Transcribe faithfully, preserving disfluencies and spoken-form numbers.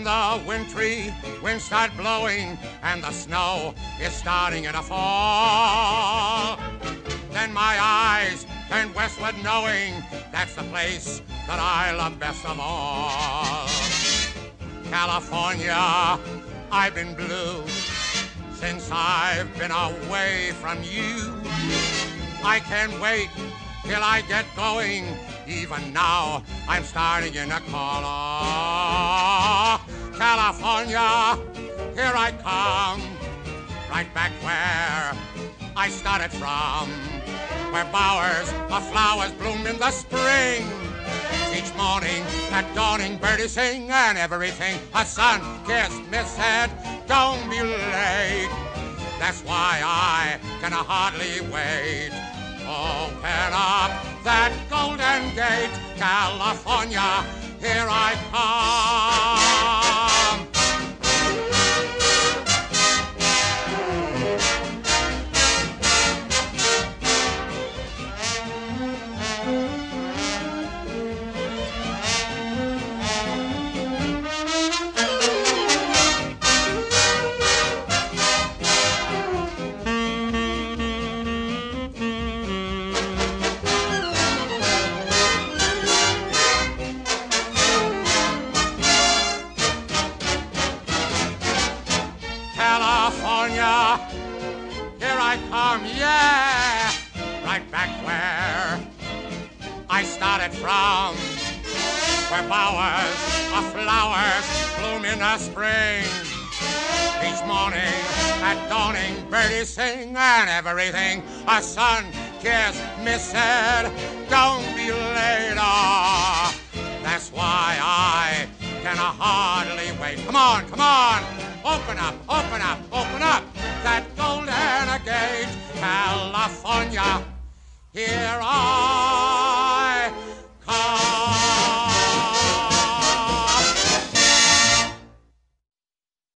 when the wintry winds start blowing and the snow is starting to fall. Then my eyes turn westward knowing that's the place that I love best of all. California, I've been blue since I've been away from you. I can't wait till I get going. Even now, I'm starting in a call. Oh, California, here I come, right back where I started from, where bowers of flowers bloom in the spring. Each morning at dawning, birdies sing, and everything a sun-kissed miss said, don't be late. That's why I can hardly wait. Open up that golden gate, California, here I come. California, here I come, yeah, right back where I started from, where bowers of flowers bloom in the spring. Each morning at dawning, birdies sing, and everything a sun-kissed miss said, don't be late. Oh, that's why I can hardly wait. Come on, come on. Open up, open up, open up that golden gate, California, here I